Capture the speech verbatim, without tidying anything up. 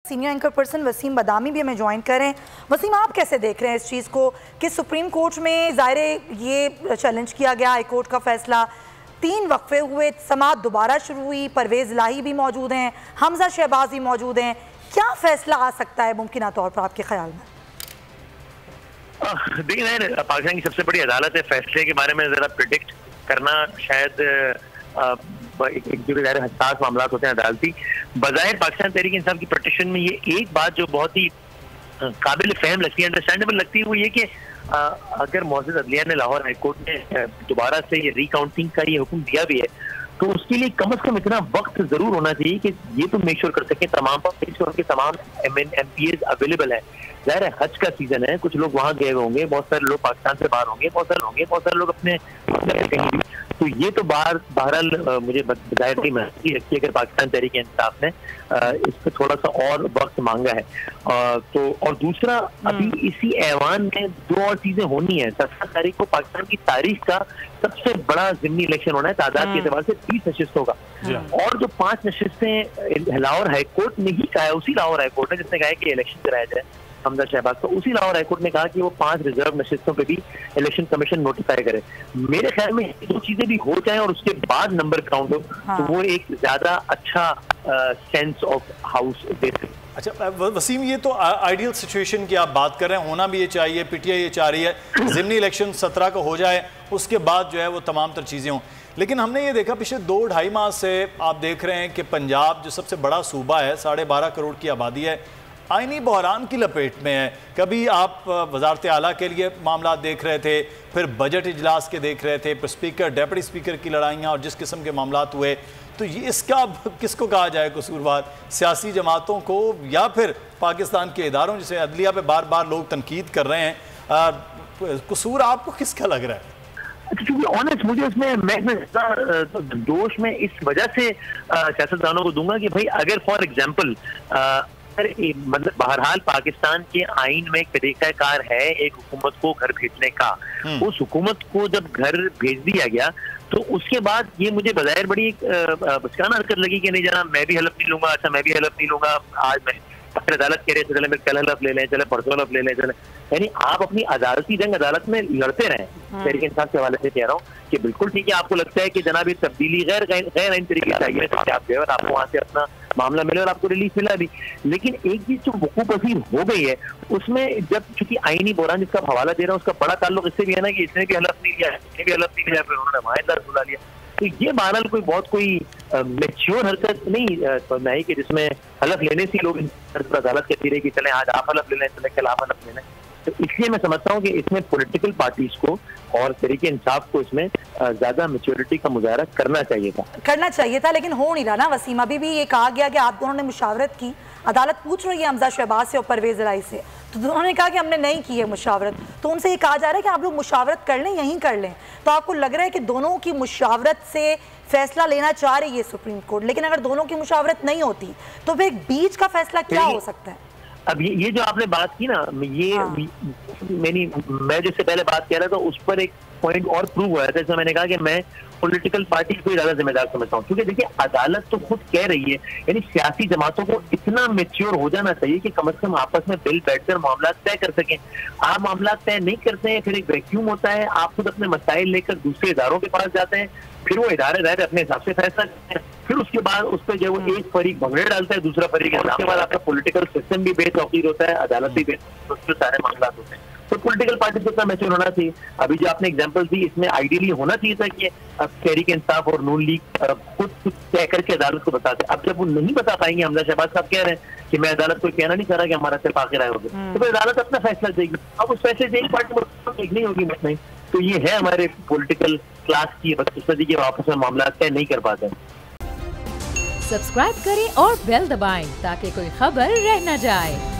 Senior anchor person Wasim Badami بھی ہمیں join کر رہے ہیں۔ وسیم، آپ کیسے دیکھ رہے ہیں اس چیز کو کہ سپریم کورٹ میں ظاہر یہ چیلنج کیا گیا ہائی کورٹ کا فیصلہ، تین وقفے ہوئے، سماعت دوبارہ شروع ہوئی، پرویز الہی بھی موجود ہیں، حمزہ شہباز بھی موجود ہیں، کیا فیصلہ آ سکتا ہے ممکنہ طور پر آپ کے خیال میں؟ دیکھیں، پاکستان کی سب سے بڑی عدالت ہے، فیصلے کے بارے میں ذرا پریڈکٹ کرنا شاید ایک جو ظاہر حساس معاملات ہوتے ہیں عدالتی۔ بظاہر پاکستان تحریک انصاف کی پٹیشن میں یہ ایک بات جو بہت ہی قابل فہم لگتی ہے، انڈرسٹینڈیبل لگتی ہے، وہ یہ کہ اگر معزز عدلیہ نے لاہور ہائی کورٹ نے دوبارہ سے یہ ری کاؤنٹنگ کا یہ حکم دیا بھی ہے تو اس کے لیے کم از کم اتنا وقت ضرور ہونا چاہیے کہ یہ تو میک شور کر سکیں تمام ان کے تمام ایم پی ایز اویلیبل ہیں۔ ظاہر ہے حج کا سیزن ہے، کچھ لوگ وہاں گئے ہوں گے، بہت سارے لوگ پاکستان سے باہر ہوں گے، بہت سارے ہوں گے بہت سارے لوگ اپنے کہیں بھی، تو یہ تو باہر بہرحال مجھے ظاہر نہیں محسوس رکھی اگر پاکستان تحریک انصاف نے اس پہ تھوڑا سا اور وقت مانگا ہے۔ تو اور دوسرا، ابھی اسی ایوان میں دو اور چیزیں ہونی ہیں۔ سترہ تاریخ کو پاکستان کی تاریخ کا سب سے بڑا ضمنی الیکشن ہونا ہے، تعداد کے اعتبار سے تیس نشستوں کا، اور جو پانچ نشستیں لاہور ہائی کورٹ نے ہی کہا ہے، اسی لاہور ہائی کورٹ نے جس نے کہا ہے کہ الیکشن کرایا جائے حمزہ شہباز، تو اسی لاہور ہائی کورٹ نے کہا کہ وہ پانچ ریزرو نشستوں پہ بھی الیکشن کمیشن نوٹیفائی کرے۔ میرے خیال میں دو چیزیں بھی ہو جائیں اور اس کے بعد نمبر کاؤنٹ ہو تو وہ ایک زیادہ اچھا سینس آف ہاؤس دے سکتے۔ اچھا وسیم، یہ تو آئیڈیل سچویشن کی آپ بات کر رہے ہیں، ہونا بھی یہ چاہیے، پی ٹی آئی یہ چاہ رہی ہے ضمنی الیکشن سترہ کو ہو جائے، اس کے بعد جو ہے وہ تمام تر چیزیں ہوں، لیکن ہم نے یہ دیکھا پچھلے دو ڈھائی ماہ سے آپ دیکھ رہے ہیں کہ پنجاب جو سب سے بڑا صوبہ ہے، ساڑھے بارہ کروڑ کی آبادی ہے، آئینی بحران کی لپیٹ میں ہے۔ کبھی آپ وزارت اعلیٰ کے لیے معاملات دیکھ رہے تھے، پھر بجٹ اجلاس کے دیکھ رہے تھے، پھر اسپیکر ڈیپٹی اسپیکر کی لڑائیاں اور جس قسم کے معاملات ہوئے، تو یہ اس کا کس کو کہا جائے قصوروار؟ سیاسی جماعتوں کو یا پھر پاکستان کے اداروں جسے عدلیہ پہ بار بار لوگ تنقید کر رہے ہیں، قصور آپ کو کس کا لگ رہا ہے؟ کیونکہ آنیسٹ مجھے اس میں میں دوش میں اس وجہ سے سیاستدانوں کو دوں گا کہ بھائی اگر فار ایگزامپل مطلب بہرحال پاکستان کے آئین میں ایک طریقہ کار ہے ایک حکومت کو گھر بھیجنے کا، اس حکومت کو جب گھر بھیج دیا گیا تو اس کے بعد یہ مجھے بظاہر بڑی ایک بچکانہ حرکت لگی کہ نہیں جناب میں بھی حلف نہیں لوں گا، اچھا میں بھی حلف نہیں لوں گا، آج میں اگر عدالت کہہ رہے تھے چلے میں کل حلف لے لیں، چلے پرسوں حلف لے لیں، چلے یعنی آپ اپنی عدالتی جنگ عدالت میں لڑتے رہیں۔ تحریک انصاف کے حوالے سے کہہ رہا ہوں کہ بالکل ٹھیک ہے، آپ کو لگتا ہے کہ جناب یہ تبدیلی غیر غیر آئین طریقے سے چاہیے کہ آپ گئے اور آپ کو وہاں سے اپنا معاملہ ملے اور آپ کو ریلیف ملا بھی، لیکن ایک چیز جو وقوع پذیر ہو گئی ہے اس میں جب چونکہ آئینی بحران جس کا حوالہ دے رہا ہوں اس کا بڑا تعلق اس سے بھی ہے نا کہ اس نے بھی حلف نہیں لیا، اس نے بھی حلف نہیں لیا، پھر انہوں نے وہاں اعتراض بلا لیا، تو یہ بہرحال کوئی بہت کوئی میچور حرکت نہیں نہیں کہ جس میں حلف لینے سے لوگ عدالت کہتی رہی کہ چلیں آج آپ حلف لے لیں، چلیں کل آپ حلف لے لیں، تو اس لیے میں سمجھتا ہوں کہ اس میں پولیٹیکل پارٹیز کو اور تحریک انصاف کو اس میں زیادہ میچورٹی کا مظاہرہ کرنا چاہیے تھا کرنا چاہیے تھا لیکن ہو نہیں رہا نا وسیم۔ ابھی بھی یہ کہا گیا کہ آپ دونوں نے مشاورت کی، عدالت پوچھ رہی ہے حمزہ شہباز سے اور پرویز الہی سے، تو انہوں نے کہا کہ ہم نے نہیں کی ہے مشاورت، تو ان سے یہ کہا جا رہا ہے کہ آپ لوگ مشاورت کر لیں، یہیں کر لیں، تو آپ کو لگ رہا ہے کہ دونوں کی مشاورت سے فیصلہ لینا چاہ رہی ہے سپریم کورٹ، لیکن اگر دونوں کی مشاورت نہیں ہوتی تو پھر بیچ کا فیصلہ کیا ہو سکتا ہے؟ اب یہ جو آپ نے بات کی نا، یہ میں جس سے پہلے بات کہہ رہا تھا اس پر ایک پوائنٹ اور پروو ہوا ہے، جیسے میں نے کہا کہ میں پولیٹیکل پارٹی کو زیادہ ذمہ دار سمجھتا ہوں، کیونکہ دیکھیے عدالت تو خود کہہ رہی ہے، یعنی سیاسی جماعتوں کو اتنا میچور ہو جانا چاہیے کہ کم از کم آپس میں مل بیٹھ کر معاملات طے کر سکیں۔ آپ معاملات طے نہیں کرتے ہیں، پھر ایک ویکیوم ہوتا ہے، آپ خود اپنے مسائل لے کر دوسرے اداروں کے پاس جاتے ہیں، پھر وہ ادارے ظاہر اپنے حساب سے فیصلہ کرتے ہیں، پھر اس کے بعد اس پہ جو وہ ایک فریق بھنگڑے ڈالتا ہے، دوسرا فریق، اس کے بعد آپ کا پولیٹیکل سسٹم بھی بے توقیر ہوتا ہے، عدالت بھی بے توقیر، اس پہ سارے معاملات ہوتے ہیں، تو پولیٹیکل پارٹی سے اتنا میچور ہونا چاہیے۔ ابھی جو آپ نے ایگزامپل دی اس میں آئیڈیلی ہونا چاہیے تھا کہ تحریک انصاف اور نون لیگ خود کچھ طے کر کے عدالت کو بتاتے، اب جب وہ نہیں بتا پائیں گے، حمزہ شہباز صاحب کہہ رہے ہیں کہ میں عدالت کو کہنا نہیں چاہ رہا کہ ہمارا صرف آخر آئے ہوگا، تو پھر عدالت اپنا فیصلہ دے گی، اب اس فیصلے سے ایک پارٹی نہیں ہوگی نہیں، تو یہ ہے ہمارے پولیٹیکل کلاس کی بدقسمتی کے واپس میں معاملات طے نہیں کر پاتے۔ سبسکرائب کریں اور بیل دبائیں تاکہ کوئی خبر رہ نہ جائے۔